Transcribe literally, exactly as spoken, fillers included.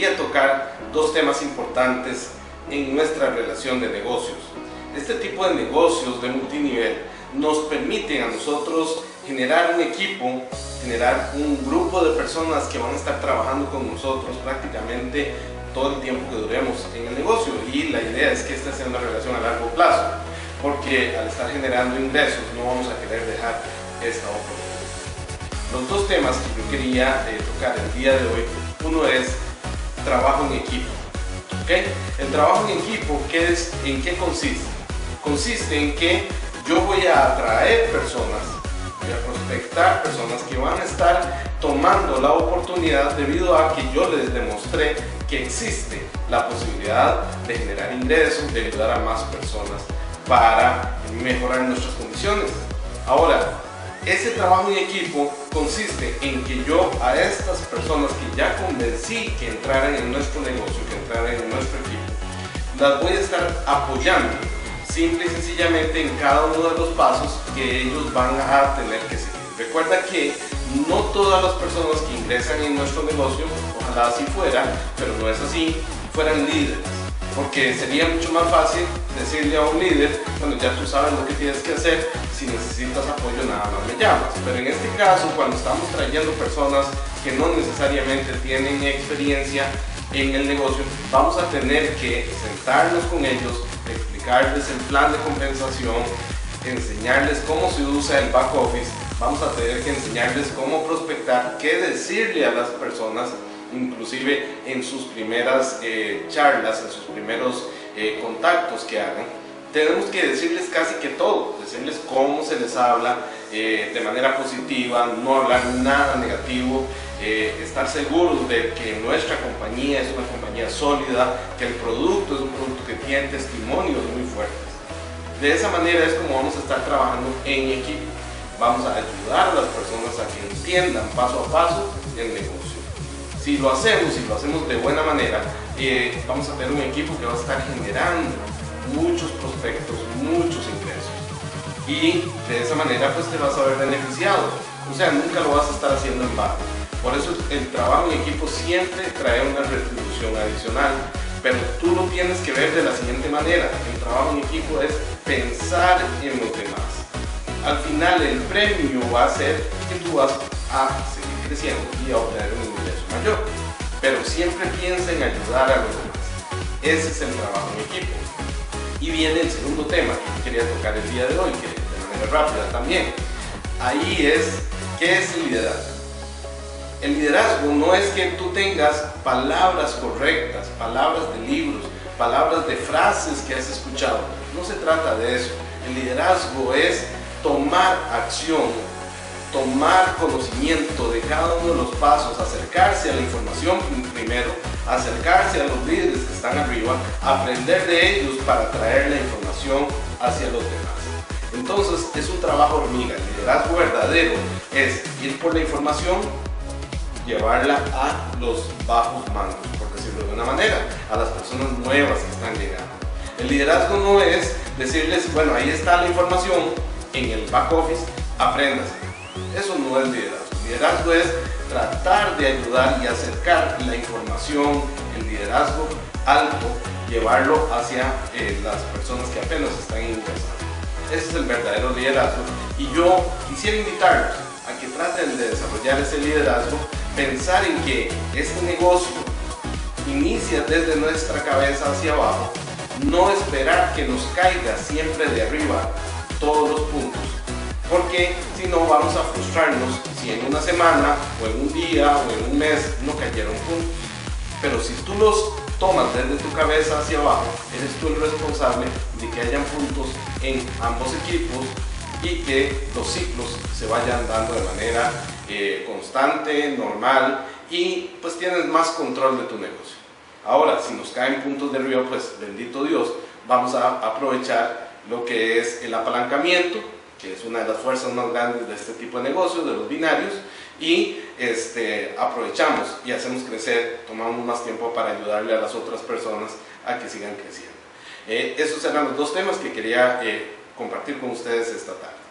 quería tocar dos temas importantes en nuestra relación de negocios. Este tipo de negocios de multinivel nos permiten a nosotros generar un equipo, generar un grupo de personas que van a estar trabajando con nosotros prácticamente todo el tiempo que duremos en el negocio, y la idea es que esta sea una relación a largo plazo, porque al estar generando ingresos no vamos a querer dejar esta oportunidad. Los dos temas que yo quería eh, tocar el día de hoy, uno es trabajo en equipo. ¿Okay? El trabajo en equipo, ¿qué es, ¿en qué consiste? Consiste en que yo voy a atraer personas, voy a prospectar personas que van a estar tomando la oportunidad debido a que yo les demostré que existe la posibilidad de generar ingresos, de ayudar a más personas para mejorar nuestras condiciones. Ahora, ese trabajo en equipo consiste en que yo a estas personas que ya convencí que entraran en nuestro negocio, que entraran en nuestro equipo, las voy a estar apoyando simple y sencillamente en cada uno de los pasos que ellos van a tener que seguir. Recuerda que no todas las personas que ingresan en nuestro negocio, ojalá así fuera, pero no es así, fueran líderes. Porque sería mucho más fácil decirle a un líder, bueno, ya tú sabes lo que tienes que hacer, si necesitas apoyo nada más me llamas. Pero en este caso, cuando estamos trayendo personas que no necesariamente tienen experiencia en el negocio, vamos a tener que sentarnos con ellos, explicarles el plan de compensación, enseñarles cómo se usa el back office, vamos a tener que enseñarles cómo prospectar, qué decirle a las personas, inclusive en sus primeras eh, charlas, en sus primeros eh, contactos que hagan. Tenemos que decirles casi que todo, decirles cómo se les habla eh, de manera positiva, no hablar nada negativo, eh, estar seguros de que nuestra compañía es una compañía sólida, que el producto es un producto que tiene testimonios muy fuertes. De esa manera es como vamos a estar trabajando en equipo. Vamos a ayudar a las personas a que entiendan paso a paso el negocio. Si lo hacemos, si lo hacemos de buena manera, eh, vamos a tener un equipo que va a estar generando muchos prospectos, muchos ingresos, y de esa manera pues te vas a ver beneficiado, o sea, nunca lo vas a estar haciendo en vano. Por eso el trabajo en equipo siempre trae una retribución adicional, pero tú lo tienes que ver de la siguiente manera: el trabajo en equipo es pensar en los demás. Al final el premio va a ser que tú vas a seguir creciendo y a obtener un ingreso mayor, pero siempre piensa en ayudar a los demás. Ese es el trabajo en equipo. Y viene el segundo tema que quería tocar el día de hoy, que de manera rápida también. Ahí es, ¿qué es el liderazgo? El liderazgo no es que tú tengas palabras correctas, palabras de libros, palabras de frases que has escuchado. No se trata de eso. El liderazgo es tomar acción, tomar conocimiento de cada uno de los pasos, acercarse a la información primero, acercarse a los líderes que están arriba, aprender de ellos para traer la información hacia los demás. Entonces es un trabajo hormiga. El liderazgo verdadero es ir por la información, llevarla a los bajos mandos, por decirlo de una manera, a las personas nuevas que están llegando. El liderazgo no es decirles, bueno, ahí está la información en el back office, apréndase. Eso no es liderazgo. El liderazgo es tratar de ayudar y acercar la información, el liderazgo alto, llevarlo hacia eh, las personas que apenas están ingresando. Ese es el verdadero liderazgo, y yo quisiera invitarlos a que traten de desarrollar ese liderazgo, pensar en que este negocio inicia desde nuestra cabeza hacia abajo, no esperar que nos caiga siempre de arriba todos los puntos, porque si no vamos a frustrarnos si en una semana o en un día o en un mes no cayeron puntos. Pero si tú los tomas desde tu cabeza hacia abajo, eres tú el responsable de que hayan puntos en ambos equipos y que los ciclos se vayan dando de manera eh, constante, normal, y pues tienes más control de tu negocio. Ahora, si nos caen puntos de arriba, pues bendito Dios, vamos a aprovechar lo que es el apalancamiento, que es una de las fuerzas más grandes de este tipo de negocios, de los binarios, y este, aprovechamos y hacemos crecer, tomamos más tiempo para ayudarle a las otras personas a que sigan creciendo. Eh, esos eran los dos temas que quería eh, compartir con ustedes esta tarde.